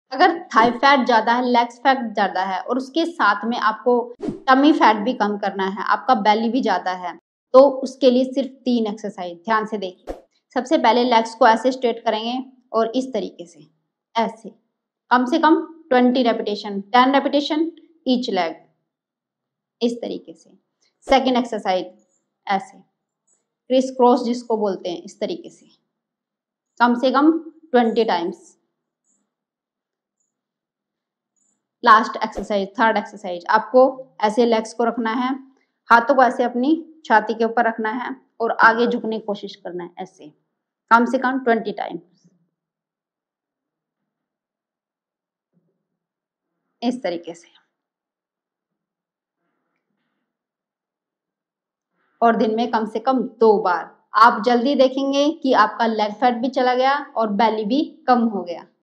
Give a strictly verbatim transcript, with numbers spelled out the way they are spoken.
अगर Thai fat ज्यादा है, लेग्स फैट ज्यादा है और उसके साथ में आपको टमी फैट भी कम करना है, आपका बेली भी ज्यादा है, तो उसके लिए सिर्फ तीन एक्सरसाइज ध्यान से देखिए। सबसे पहले लेग्स को ऐसे स्ट्रेट करेंगे और इस तरीके से, ऐसे कम से कम twenty repetition, ten repetition each leg, इस तरीके से। सेकेंड एक्सरसाइज ऐसे क्रिस क्रॉस जिसको बोलते हैं, इस तरीके से कम से कम twenty times. Last exercise, third exercise, आपको ऐसे लेग्स को रखना है, हाथों को ऐसे अपनी छाती के ऊपर रखना है और आगे झुकने की कोशिश करना है, ऐसे कम से कम ट्वेंटी टाइम्स, इस तरीके से। और दिन में कम से कम दो बार। आप जल्दी देखेंगे कि आपका लेग फैट भी चला गया और बेली भी कम हो गया।